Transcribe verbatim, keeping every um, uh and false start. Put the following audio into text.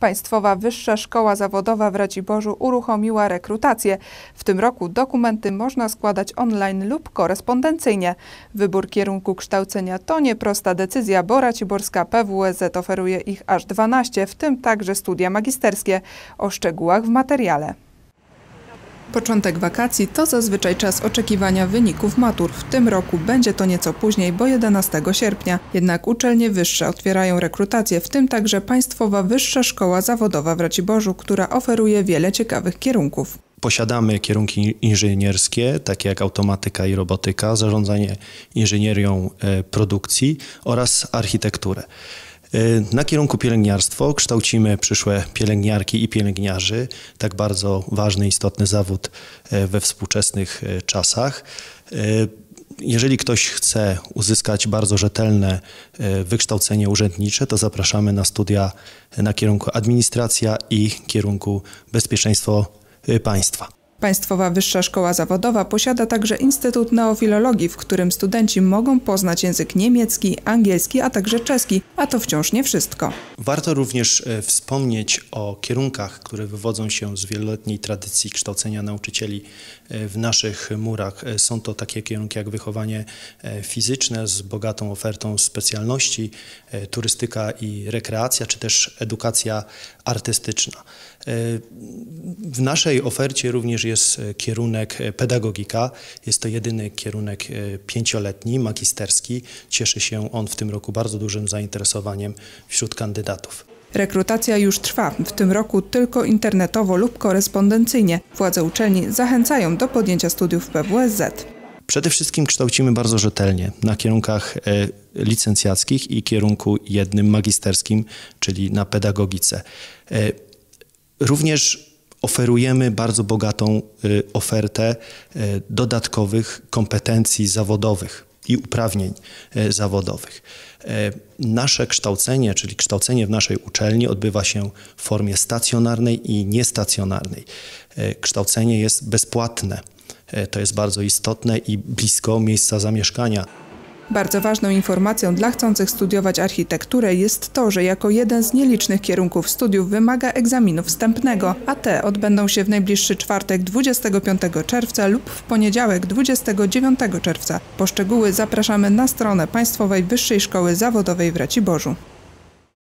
Państwowa Wyższa Szkoła Zawodowa w Raciborzu uruchomiła rekrutację. W tym roku dokumenty można składać online lub korespondencyjnie. Wybór kierunku kształcenia to nieprosta decyzja, bo raciborska P W S Z oferuje ich aż dwanaście, w tym także studia magisterskie. O szczegółach w materiale. Początek wakacji to zazwyczaj czas oczekiwania wyników matur. W tym roku będzie to nieco później, bo jedenastego sierpnia. Jednak uczelnie wyższe otwierają rekrutację, w tym także Państwowa Wyższa Szkoła Zawodowa w Raciborzu, która oferuje wiele ciekawych kierunków. Posiadamy kierunki inżynierskie, takie jak automatyka i robotyka, zarządzanie inżynierią produkcji oraz architekturę. Na kierunku pielęgniarstwo kształcimy przyszłe pielęgniarki i pielęgniarzy, tak bardzo ważny, istotny zawód we współczesnych czasach. Jeżeli ktoś chce uzyskać bardzo rzetelne wykształcenie urzędnicze, to zapraszamy na studia na kierunku administracja i kierunku bezpieczeństwo państwa. Państwowa Wyższa Szkoła Zawodowa posiada także Instytut Neofilologii, w którym studenci mogą poznać język niemiecki, angielski, a także czeski, a to wciąż nie wszystko. Warto również wspomnieć o kierunkach, które wywodzą się z wieloletniej tradycji kształcenia nauczycieli w naszych murach. Są to takie kierunki jak wychowanie fizyczne z bogatą ofertą specjalności, turystyka i rekreacja, czy też edukacja artystyczna. W naszej ofercie również jest kierunek pedagogika. Jest to jedyny kierunek pięcioletni, magisterski. Cieszy się on w tym roku bardzo dużym zainteresowaniem wśród kandydatów. Rekrutacja już trwa. W tym roku tylko internetowo lub korespondencyjnie. Władze uczelni zachęcają do podjęcia studiów w P W S Z. Przede wszystkim kształcimy bardzo rzetelnie na kierunkach licencjackich i kierunku jednym magisterskim, czyli na pedagogice. Również oferujemy bardzo bogatą ofertę dodatkowych kompetencji zawodowych i uprawnień zawodowych. Nasze kształcenie, czyli kształcenie w naszej uczelni, odbywa się w formie stacjonarnej i niestacjonarnej. Kształcenie jest bezpłatne. To jest bardzo istotne i blisko miejsca zamieszkania. Bardzo ważną informacją dla chcących studiować architekturę jest to, że jako jeden z nielicznych kierunków studiów wymaga egzaminu wstępnego, a te odbędą się w najbliższy czwartek dwudziestego piątego czerwca lub w poniedziałek dwudziestego dziewiątego czerwca. Po szczegóły zapraszamy na stronę Państwowej Wyższej Szkoły Zawodowej w Raciborzu.